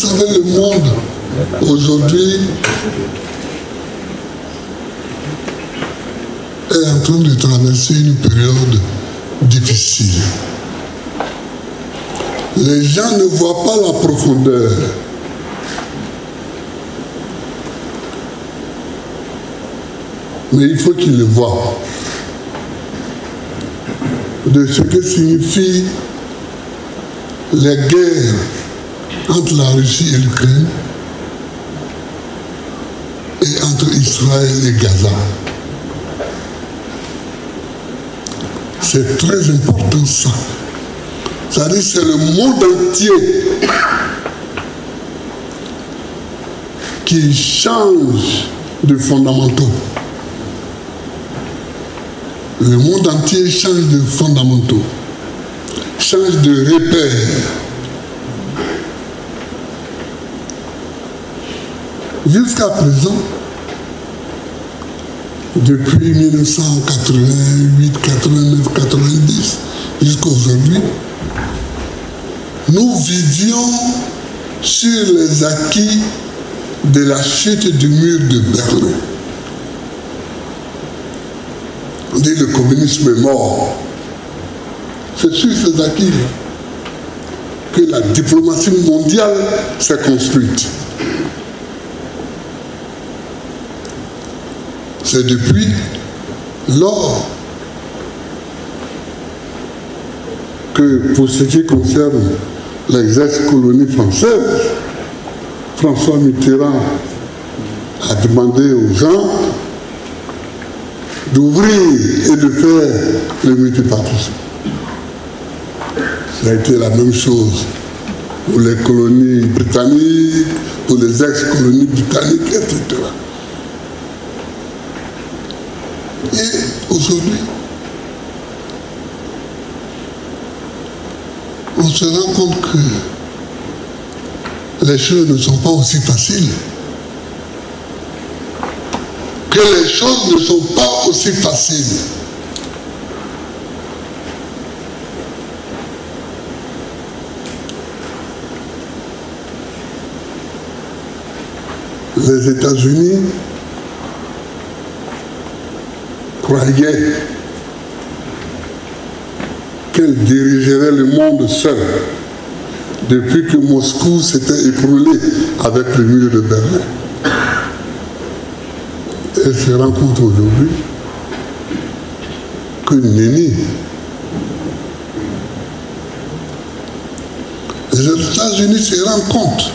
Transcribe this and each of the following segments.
savez, le monde aujourd'hui est en train de traverser une période difficile. Les gens ne voient pas la profondeur. Mais il faut qu'ils le voient. De ce que signifient les guerres entre la Russie et l'Ukraine et entre Israël et Gaza. C'est très important ça. C'est-à-dire que c'est le monde entier qui change de fondamentaux. Le monde entier change de fondamentaux, change de repères. Jusqu'à présent, depuis 1988, 89, 90, jusqu'à aujourd'hui, nous vivions sur les acquis de la chute du mur de Berlin. On dit le communisme est mort. C'est sur ces acquis que la diplomatie mondiale s'est construite. C'est depuis lors que, pour ce qui concerne les ex-colonies françaises, François Mitterrand a demandé aux gens d'ouvrir et de faire le multipartisme. Ça a été la même chose pour les colonies britanniques, pour les ex-colonies britanniques, etc. Et aujourd'hui, on se rend compte que les choses ne sont pas aussi faciles. Que les choses ne sont pas aussi faciles. Les États-Unis croyaient qu'elles dirigeraient le monde seul depuis que Moscou s'était écroulé avec le mur de Berlin. Elle se rend compte aujourd'hui que nenni. Les États-Unis se rendent compte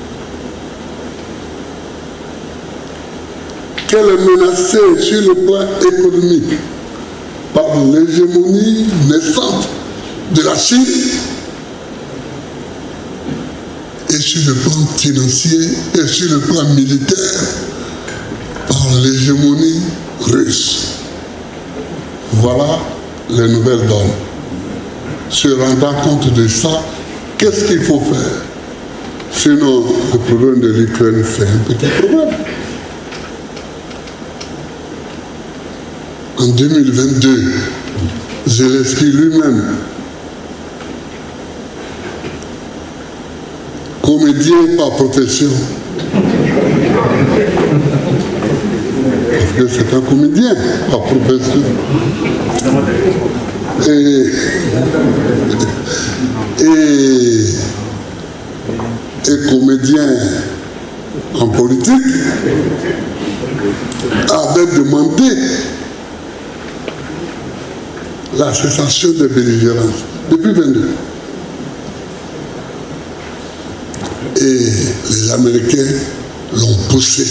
qu'elle est menacée sur le plan économique par l'hégémonie naissante de la Chine et sur le plan financier et sur le plan militaire par l'hégémonie russe. Voilà les nouvelles donnes. Se rendant compte de ça, qu'est-ce qu'il faut faire? Sinon, le problème de l'Ukraine, c'est un petit problème. En 2022, Zelensky lui-même, comédien par profession, parce que c'est un comédien par profession, et comédien en politique, avait demandé la cessation des belligérances depuis 22. Et les Américains l'ont poussé.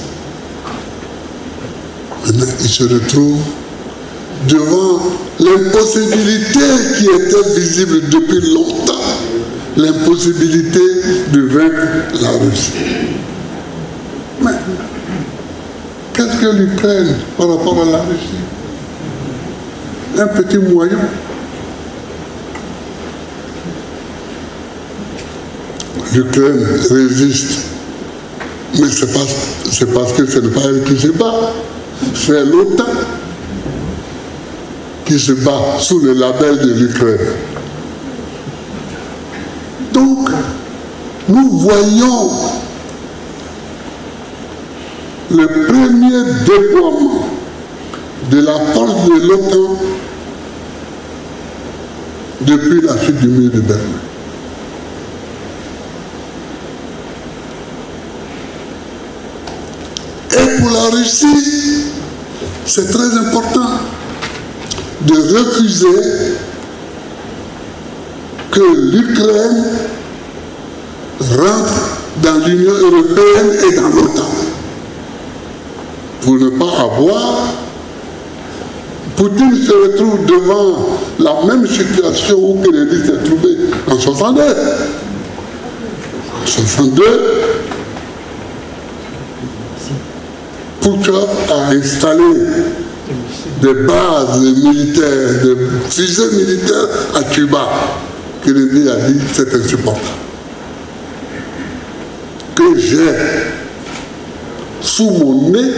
Maintenant, ils se retrouvent devant l'impossibilité qui était visible depuis longtemps, l'impossibilité de vaincre la Russie. Mais qu'est-ce que l'Ukraine par rapport à la Russie? Un petit moyen. L'Ukraine résiste. Mais c'est parce que ce n'est pas elle qui se bat. C'est l'OTAN qui se bat sous le label de l'Ukraine. Donc, nous voyons le premier déploiement de la force de l'OTAN depuis la chute du mur de Berlin. Et pour la Russie, c'est très important de refuser que l'Ukraine rentre dans l'Union européenne et dans l'OTAN. Pour ne pas avoir, Poutine se retrouve devant la même situation où Kennedy s'est trouvé en 62. En 62, Poutine a installé des bases militaires, des fusées militaires à Cuba. Kennedy a dit c'est insupportable. Que j'ai sous mon nez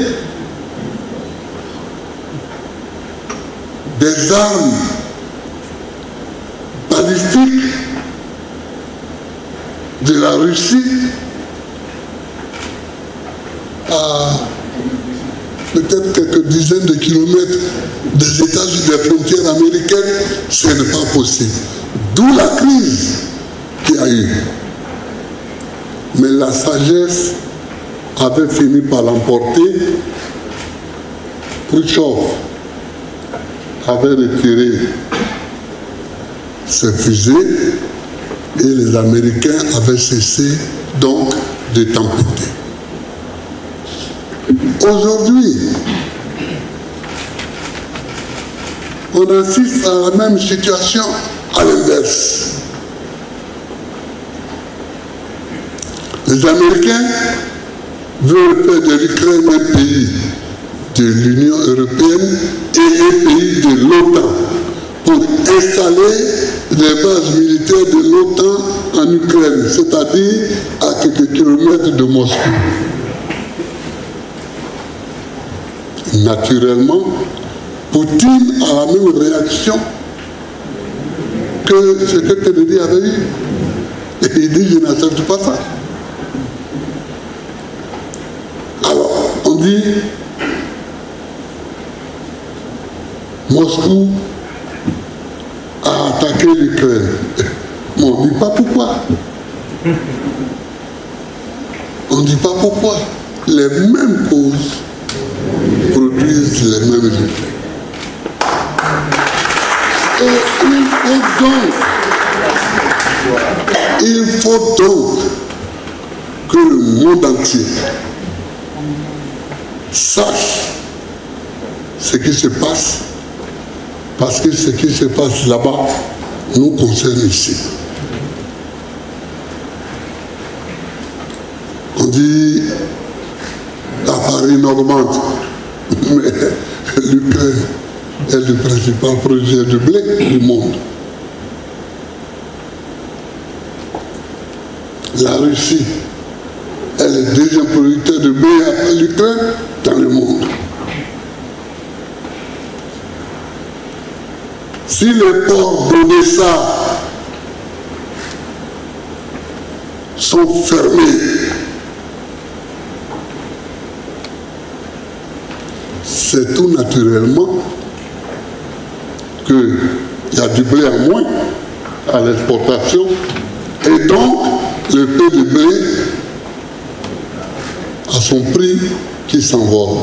des armes balistiques de la Russie à peut-être quelques dizaines de kilomètres des États-Unis, des frontières américaines, ce n'est pas possible. D'où la crise qu'il y a eu. Mais la sagesse avait fini par l'emporter. Khrouchtchev avait retiré ses fusées et les Américains avaient cessé donc de tempêter. Aujourd'hui, on assiste à la même situation à l'inverse. Les Américains veulent faire de l'Ukraine un pays de l'Union européenne et un pays de l'OTAN pour installer les bases militaires de l'OTAN en Ukraine, c'est-à-dire à quelques kilomètres de Moscou. Naturellement, Poutine a la même réaction que ce que Kennedy avait eu. Et il dit, je n'accepte pas ça. Alors, on dit, Moscou a attaqué l'Ukraine. Mais on ne dit pas pourquoi. On ne dit pas pourquoi. Les mêmes causes produisent les mêmes effets. Et il faut donc que le monde entier sache ce qui se passe, parce que ce qui se passe là-bas nous concerne ici. On dit la farine augmente, mais l'Ukraine est le principal producteur de blé du monde. La Russie est le deuxième producteur de blé après l'Ukraine dans le monde. Si les ports d'Odessa sont fermés, c'est tout naturellement qu'il y a du blé en moins à l'exportation et donc le prix du blé a son prix qui s'envole.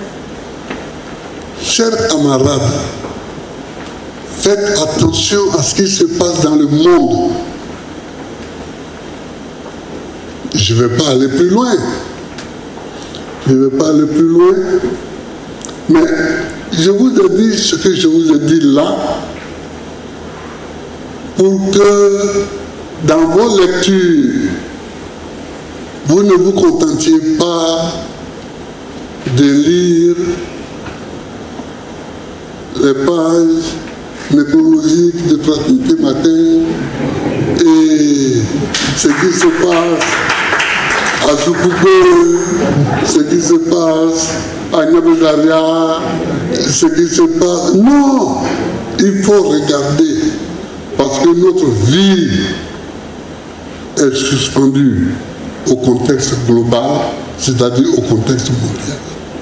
Chers camarades, faites attention à ce qui se passe dans le monde. Je ne vais pas aller plus loin. Je ne vais pas aller plus loin. Mais je vous ai dit ce que je vous ai dit là pour que dans vos lectures, vous ne vous contentiez pas de lire les pages nécrologiques de Fraternité Matin et ce qui se passe à Soukoubé, ce qui se passe à Niabezaria, ce qui se passe. Non, il faut regarder parce que notre vie est suspendu au contexte global, c'est-à-dire au contexte mondial.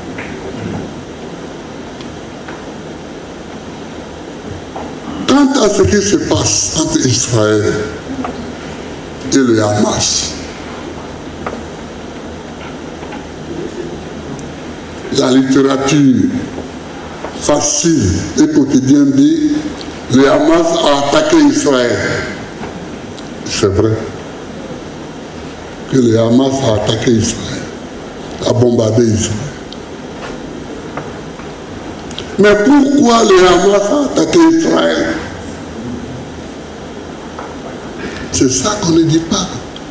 Quant à ce qui se passe entre Israël et le Hamas, la littérature facile et quotidienne dit le Hamas a attaqué Israël. C'est vrai que le Hamas a attaqué Israël, a bombardé Israël. Mais pourquoi le Hamas a attaqué Israël? C'est ça qu'on ne dit pas.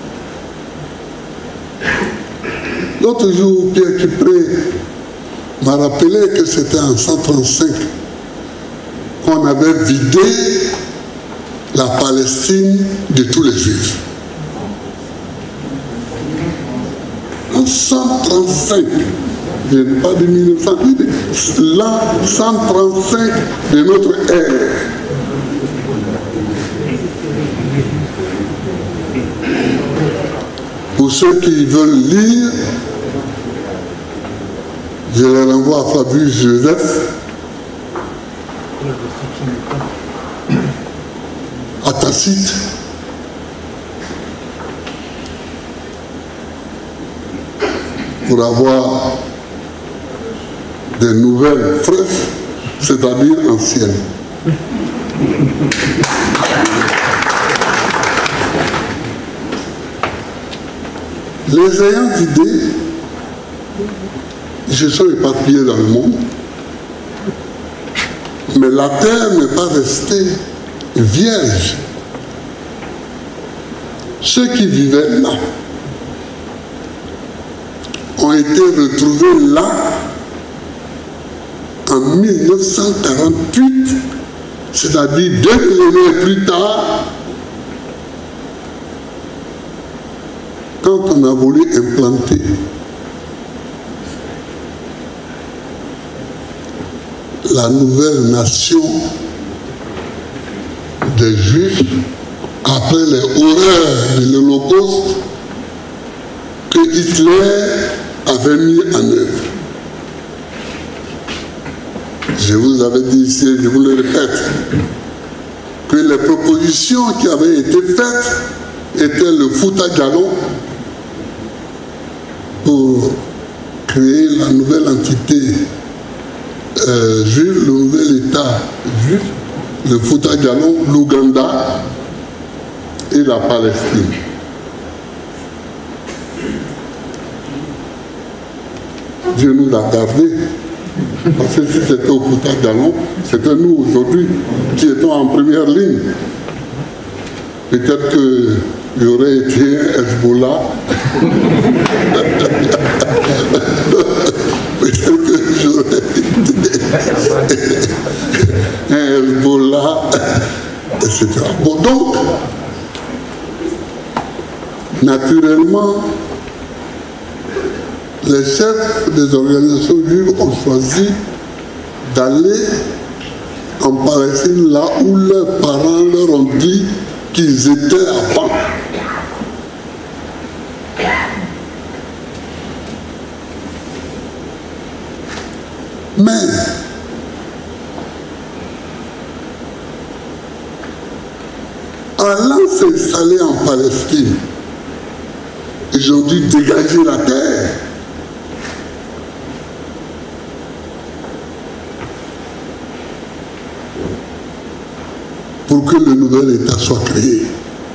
L'autre jour, Pierre Kipré m'a rappelé que c'était en 135 qu'on avait vidé la Palestine de tous les Juifs. En 135, je n'ai pas de 1900, l'an 135 de notre ère. Pour ceux qui veulent lire, je les renvoie à Fabius Joseph, à Tacite, pour avoir des nouvelles fraîches, c'est-à-dire anciennes. Les ayants d'idées, ils se sont éparpillés dans le monde, mais la terre n'est pas restée vierge. Ceux qui vivaient là ont été retrouvés là en 1948, c'est-à-dire 2 millénaires plus tard, quand on a voulu implanter la nouvelle nation des Juifs après les horreurs de l'Holocauste que Hitler avait mis en œuvre. Je vous avais dit ici, je vous le répète, que les propositions qui avaient été faites étaient le foutagalon pour créer la nouvelle entité juive, le nouvel État juif, le foutagalon, l'Ouganda et la Palestine. Dieu nous l'a gardé. Parce que si c'était au foutagalon, c'était nous aujourd'hui qui étions en première ligne. Peut-être que j'aurais été Hezbollah. Peut-être que j'aurais été un Hezbollah, etc. Bon, donc, naturellement, les chefs des organisations juives ont choisi d'aller en Palestine là où leurs parents leur ont dit qu'ils étaient avant. Mais allant s'installer en Palestine, ils ont dû dégager la terre. Pour que le nouvel État soit créé.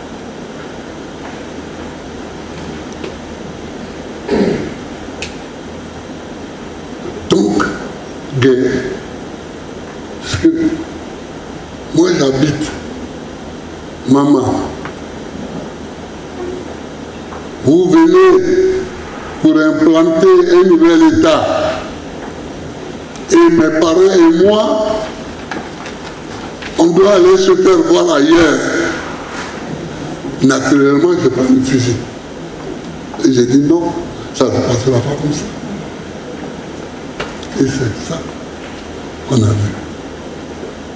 Donc, guerre. Parce que moi j'habite Maman. Vous venez pour implanter un nouvel État. Et mes parents et moi, on doit aller se faire voir ailleurs. Naturellement, je prends le fusil. Et j'ai dit non, ça ne passera pas comme ça. Et c'est ça qu'on a vu.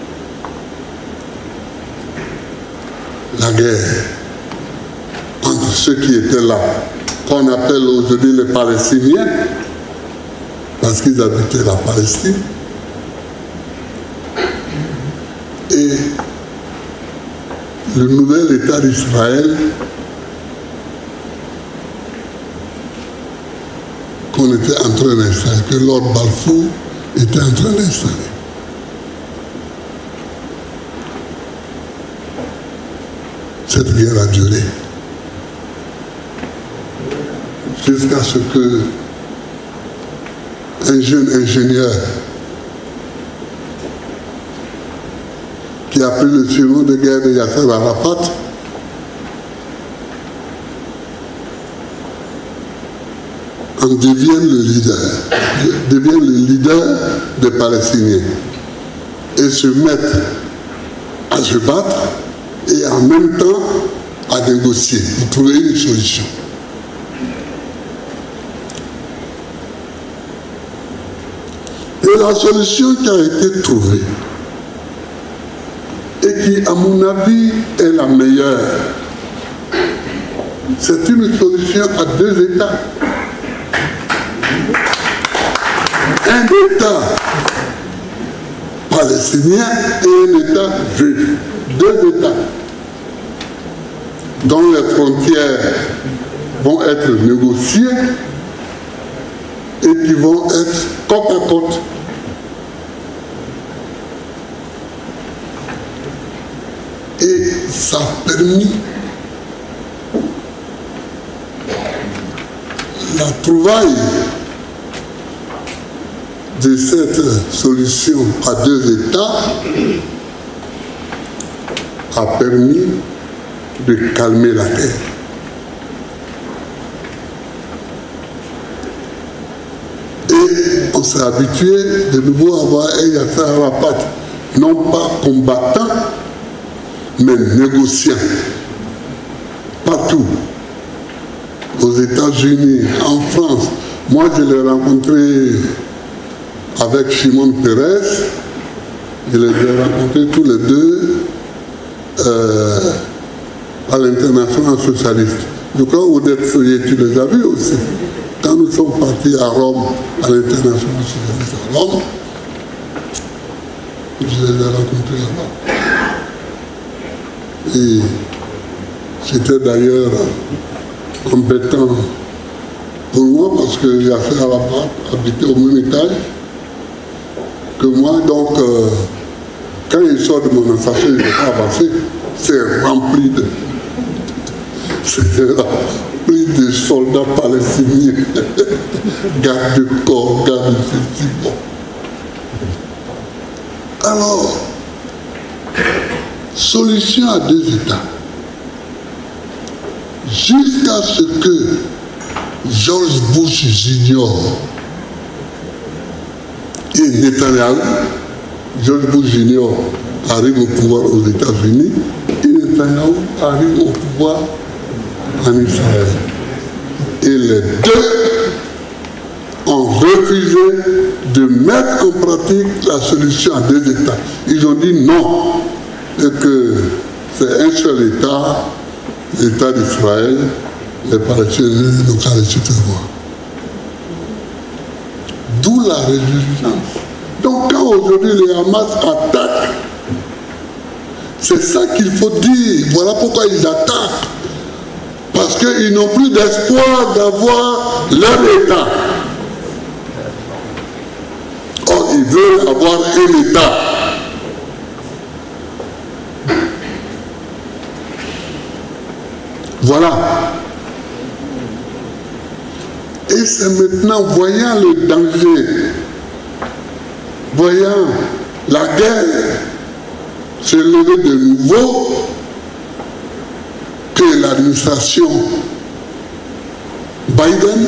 La guerre entre ceux qui étaient là, qu'on appelle aujourd'hui les Palestiniens, parce qu'ils habitaient la Palestine. Et le nouvel État d'Israël qu'on était en train d'installer, que Lord Balfour était en train d'installer. Cette guerre a duré jusqu'à ce que un jeune ingénieur qui a pris le surnom de guerre de Yasser Arafat en devienne le leader des Palestiniens et se mette à se battre et en même temps à négocier pour trouver une solution. Et la solution qui a été trouvée et qui, à mon avis, est la meilleure, c'est une solution à deux États. Un État palestinien et un État juif. Deux États dont les frontières vont être négociées et qui vont être côte à côte. Et ça a permis la trouvaille de cette solution à deux États a permis de calmer la guerre. Et on s'est habitué de nouveau à avoir un Yasser Arafat, non pas combattant, mais négociant. Partout. Aux États-Unis, en France. Moi, je l'ai rencontré avec Shimon Peres. Je les ai rencontrés tous les deux à l'international socialiste. Je crois que tu les as vus aussi. Quand nous sommes partis à Rome, à l'international socialiste à Rome, je les ai rencontrés là-bas. Et c'était d'ailleurs embêtant pour moi parce que Yasser Arafat habitait au même étage que moi. Donc, quand il sort de mon assassin, il ne peut pas avancer. C'est rempli de soldats palestiniens, garde de corps, garde de ceci. Bon. Alors, solution à deux États. Jusqu'à ce que George Bush Jr. et Netanyahu, George Bush Jr. arrive au pouvoir aux États-Unis et Netanyahu arrive au pouvoir en Israël. Et les deux ont refusé de mettre en pratique la solution à deux États. Ils ont dit non, et que c'est un seul État, l'État d'Israël, les Palestiniens, les citoyens. D'où la résistance. Donc quand aujourd'hui les Hamas attaquent, c'est ça qu'il faut dire. Voilà pourquoi ils attaquent. Parce qu'ils n'ont plus d'espoir d'avoir leur État. Or, ils veulent avoir un État. Voilà. Et c'est maintenant, voyant le danger, voyant la guerre se lever de nouveau, que l'administration Biden,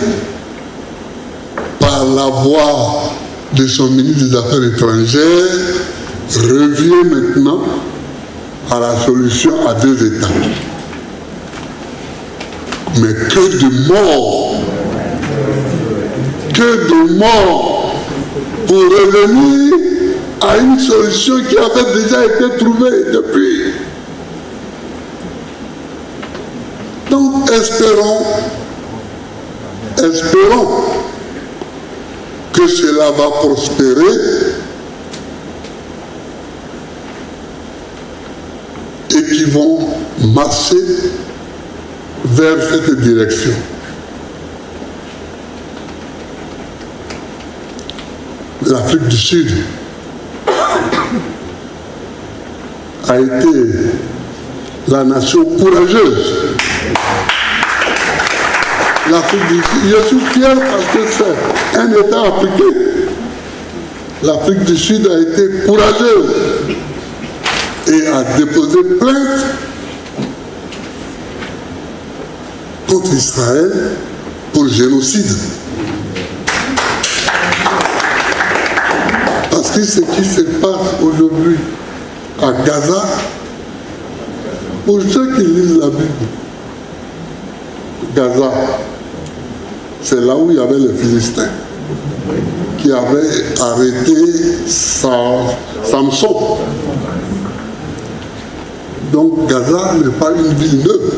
par la voix de son ministre des Affaires étrangères, revient maintenant à la solution à deux États. Mais que de morts! Que de morts pour revenir à une solution qui avait déjà été trouvée depuis. Donc, espérons que cela va prospérer et qu'ils vont marcher vers cette direction. L'Afrique du Sud a été la nation courageuse. L'Afrique du Sud, je suis fier parce que c'est un État africain. L'Afrique du Sud a été courageuse et a déposé plainte contre Israël pour génocide. Parce que ce qui se passe aujourd'hui à Gaza, pour ceux qui lisent la Bible, Gaza, c'est là où il y avait les Philistins qui avaient arrêté Samson. Donc Gaza n'est pas une ville neuve.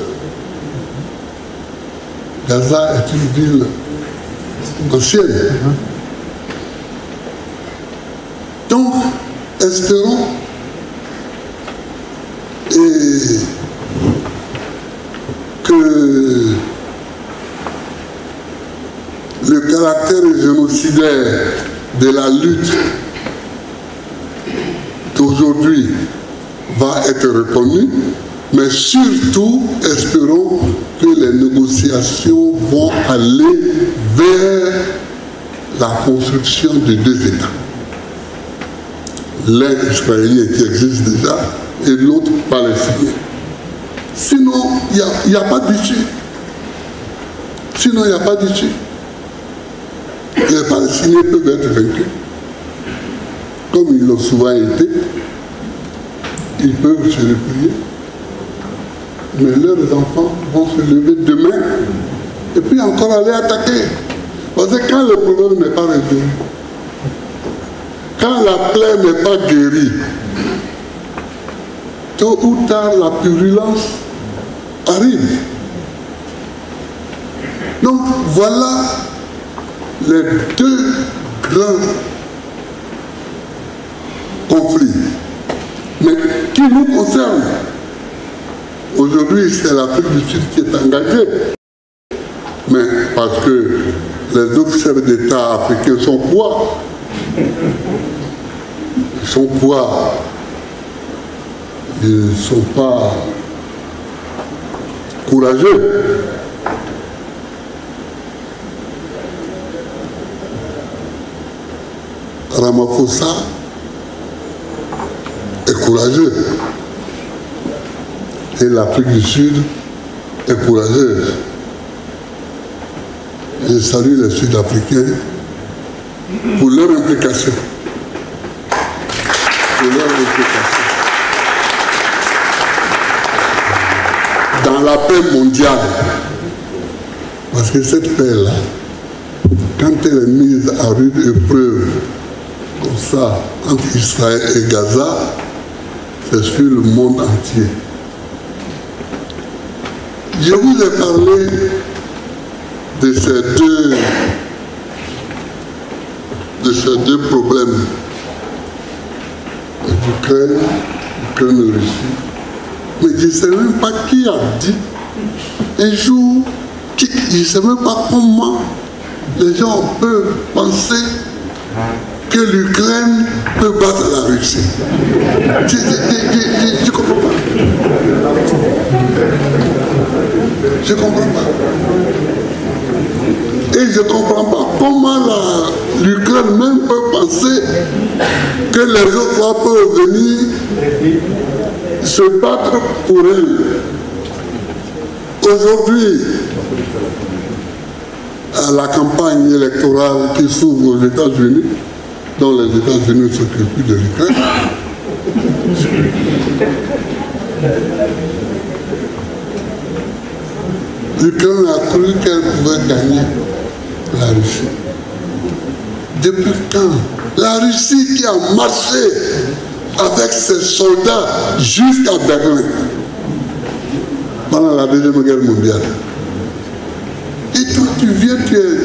Gaza est une ville ancienne. Donc, espérons que le caractère génocidaire de la lutte d'aujourd'hui va être reconnu, mais surtout espérons que les négociations vont aller vers la construction de deux États. L'un israélien qui existe déjà et l'autre palestinien. Sinon, il n'y a pas d'issue. Sinon, il n'y a pas d'issue. Les Palestiniens peuvent être vaincus. Comme ils l'ont souvent été, ils peuvent se replier. Mais leurs enfants vont se lever demain et puis encore aller attaquer. Parce que quand le problème n'est pas résolu, quand la plaie n'est pas guérie, tôt ou tard la purulence arrive. Donc voilà les deux grands conflits, mais qui nous concernent. Aujourd'hui, c'est l'Afrique du Sud qui est engagée, mais parce que les autres chefs d'État africains sont quoi? Ils sont quoi? Ils ne sont pas courageux. Ramaphosa est courageux. Et l'Afrique du Sud est courageuse. Je salue les Sud-Africains pour leur implication. Dans la paix mondiale. Parce que cette paix-là, quand elle est mise à rude épreuve, comme ça, entre Israël et Gaza, c'est sur le monde entier. Je vous ai parlé de ces deux problèmes, l'Ukraine et Russie. Mais je ne sais même pas qui a dit un jour, je ne sais même pas comment les gens peuvent penser que l'Ukraine peut battre la Russie. Je ne comprends pas. Je ne comprends pas. Et je ne comprends pas comment l'Ukraine même peut penser que les autres peuvent venir se battre pour elle. Aujourd'hui, à la campagne électorale qui s'ouvre aux États-Unis, dont les États-Unis s'occupent de l'Ukraine, l'Ukraine a cru qu'elle pouvait gagner la Russie. Depuis quand? La Russie qui a marché avec ses soldats jusqu'à Berlin pendant la Deuxième Guerre mondiale. Et toi, tu viens,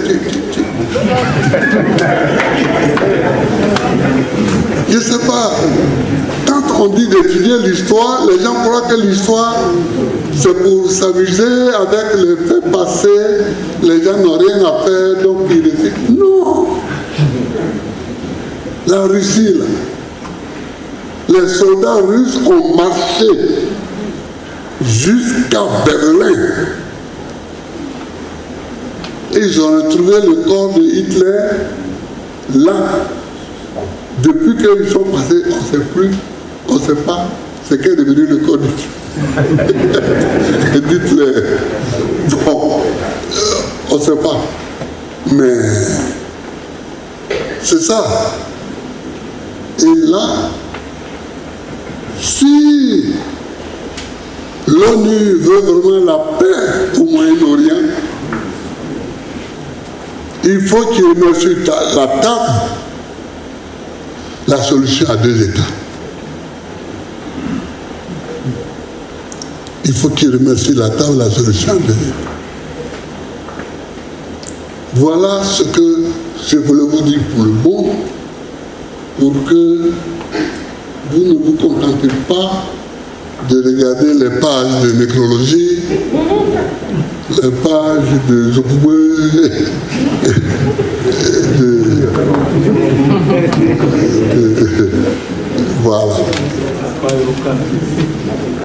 Je ne sais pas. Quand on dit d'étudier l'histoire, les gens croient que l'histoire, c'est pour s'amuser avec les faits passés. Les gens n'ont rien à faire, donc ils décident. Non. La Russie, là, les soldats russes ont marché jusqu'à Berlin. Et ils ont retrouvé le corps de Hitler là. Depuis qu'ils sont passés, on ne sait plus, on ne sait pas ce qu'est devenu le corps d'Hitler. Bon, on ne sait pas. Mais c'est ça. Et là, si l'ONU veut vraiment la paix au Moyen-Orient, il faut qu'il mette sur la table la solution à 2 États. Il faut qu'il remette sur la table la solution à 2 États. Voilà ce que je voulais vous dire pour le bon, pour que vous ne vous contentez pas de regarder les pages de nécrologie, les pages de voilà.